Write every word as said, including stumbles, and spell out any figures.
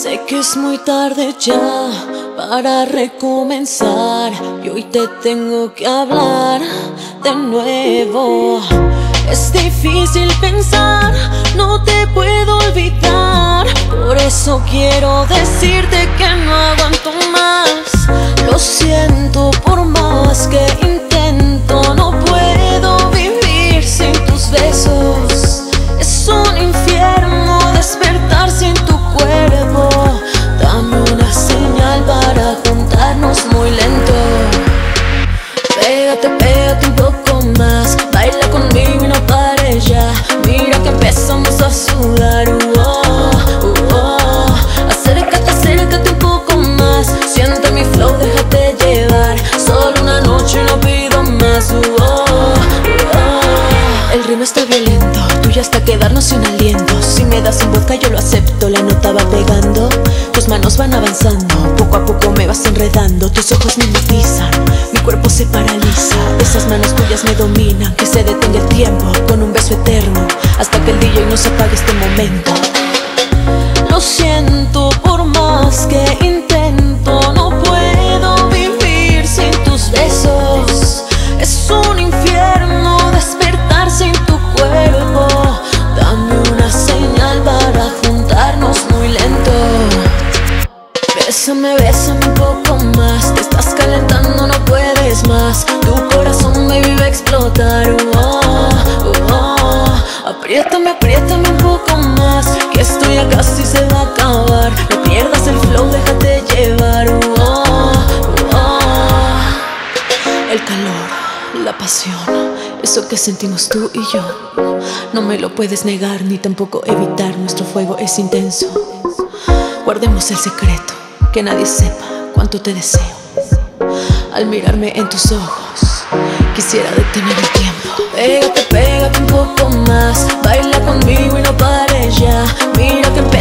Sé que es muy tarde ya para recomenzar y hoy te tengo que hablar de nuevo. Es difícil pensar, no te puedo olvidar, por eso quiero decirte que no aguanto más. Lo siento, por más que intento, no puedo vivir sin tus besos. Es un infierno despertar sin tu cuerpo. Dame una señal para juntarnos muy lento. Pégate, pégate un poco más, baila conmigo y no pares ya. Mira que empezamos a sudar, uh -oh, uh -oh. Acércate, acércate un poco más, siente mi flow, déjate llevar. Solo una noche no pido más, uh -oh, uh -oh. El ritmo está violento, tuyo hasta quedarnos sin aliento. Si me das un vodka yo lo acepto, la nota va pegando. Tus manos van avanzando, poco a poco me vas enredando. Tus ojos me hipnotizan, mi cuerpo se paraliza. Esas manos tuyas me dominan, que se detenga el tiempo con un beso eterno, hasta que el D J nos apague este momento. Lo siento, por más que intento, no puedo vivir sin tus besos. Es un infierno despertar sin tu cuerpo. Dame una señal para juntarnos muy lento. Bésame, bésame un poco más, te estás calentando, no puedes más. Tu corazón baby va a explotar, uh -oh, uh -oh. Apriétame, apriétame un poco más, que esto ya casi se va a acabar. No pierdas el flow, déjate llevar, uh -oh, uh -oh. El calor, la pasión, eso que sentimos tú y yo, no me lo puedes negar ni tampoco evitar. Nuestro fuego es intenso. Guardemos el secreto, que nadie sepa cuánto te deseo. Al mirarme en tus ojos, quisiera detener el tiempo. Pégate, pégate un poco más, baila conmigo y no pares ya. Mira que